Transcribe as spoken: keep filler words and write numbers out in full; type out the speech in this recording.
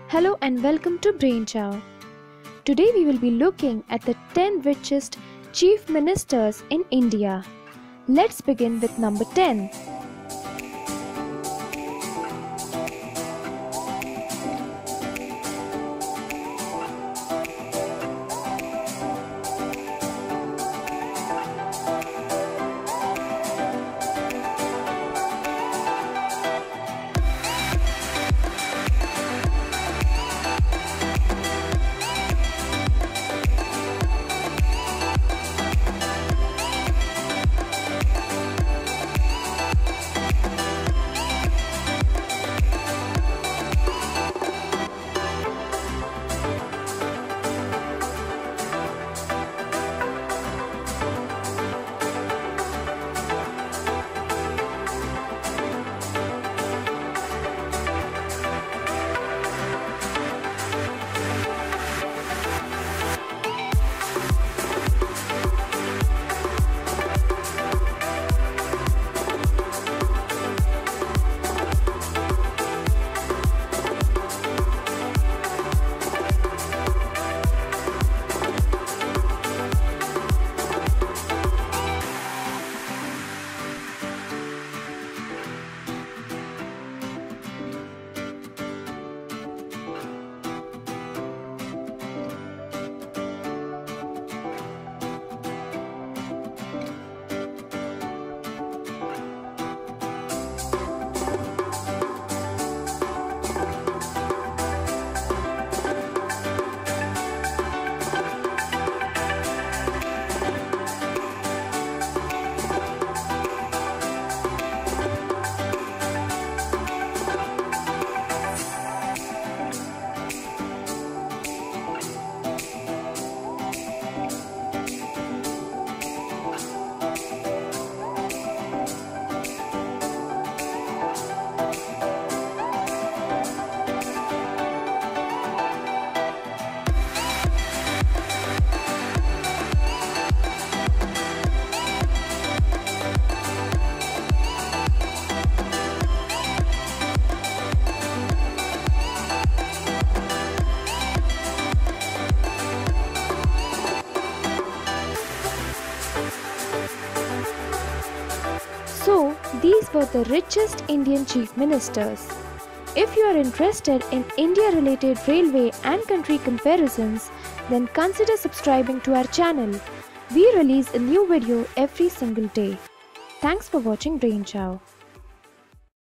Hello and welcome to Brain Chow. Today we will be looking at the ten richest Chief Ministers in India. Let's begin with number ten. So, these were the richest Indian Chief Ministers. If you are interested in India-related railway and country comparisons, then consider subscribing to our channel. We release a new video every single day. Thanks for watching Brain Chow.